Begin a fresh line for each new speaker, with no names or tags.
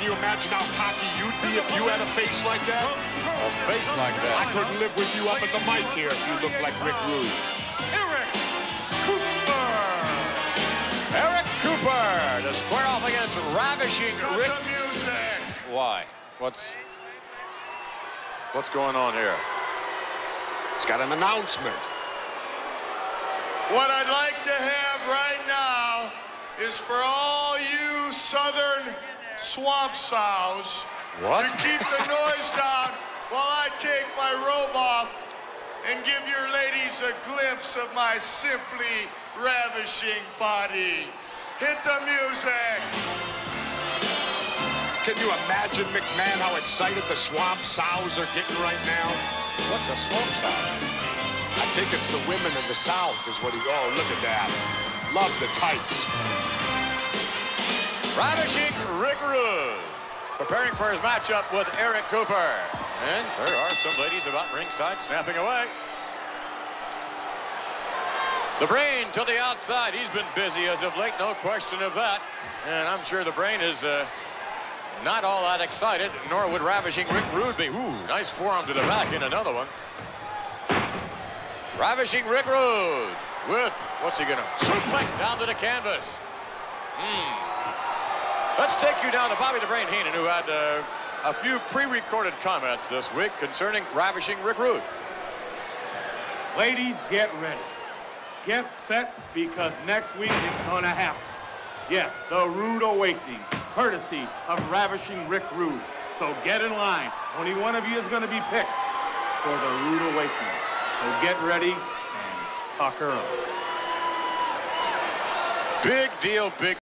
you imagine how cocky you'd be if you had a face like that?
A face like that.
I couldn't live with you up at the mic here if you looked like Rick Rude.
Eric Cooper!
Eric Cooper to square off against ravishing Rick.
The music.
Why? What's going on here?
It's got an announcement.
What I'd like to have right now is for all you southern swamp sows
What?
to keep the noise down while I take my robe off and give your ladies a glimpse of my simply ravishing body. Hit the music.
Can you imagine, McMahon, how excited the swamp sows are getting right now?
What's a swamp sow?
I think it's the women of the South is what he... Oh, look at that. Love the tights.
Ravishing Rick Rude preparing for his matchup with Eric Cooper. And there are some ladies about ringside snapping away. The Brain to the outside. He's been busy as of late, no question of that. And I'm sure the Brain is not all that excited, nor would ravishing Rick Rude be. Ooh, nice forearm to the back in another one. Ravishing Rick Rude with, what's he gonna, suplex down to the canvas. Let's take you down to Bobby the Brain Heenan, who had a few pre-recorded comments this week concerning ravishing Rick Rude.
Ladies, get ready. Get set, because next week it's gonna happen. Yes, the Rude Awakening, courtesy of ravishing Rick Rude. So get in line. Only one of you is gonna be picked for the Rude Awakening. So get ready and pucker up.
Big deal, big